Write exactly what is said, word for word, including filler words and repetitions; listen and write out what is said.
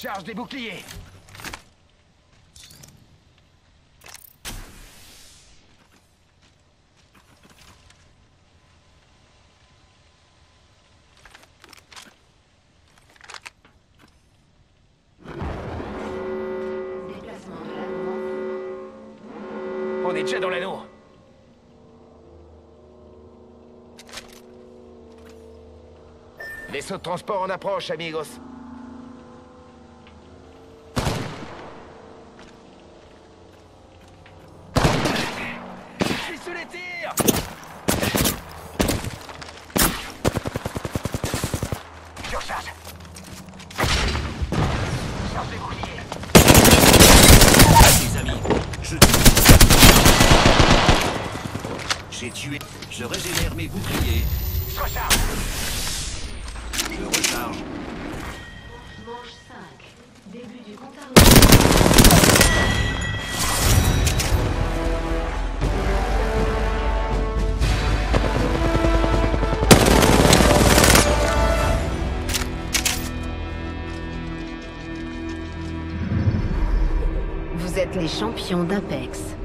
Charge des boucliers. On est déjà dans l'anneau. Vaisseau de transport en approche, amigos. Je suis sous les tirs. Je recharge. Charge les boucliers. Les amis, je... J'ai tué. Je régénère mes boucliers. Je recharge. Je recharge. Manche cinq. Début du compte à rebours. Vous êtes les champions d'Apex.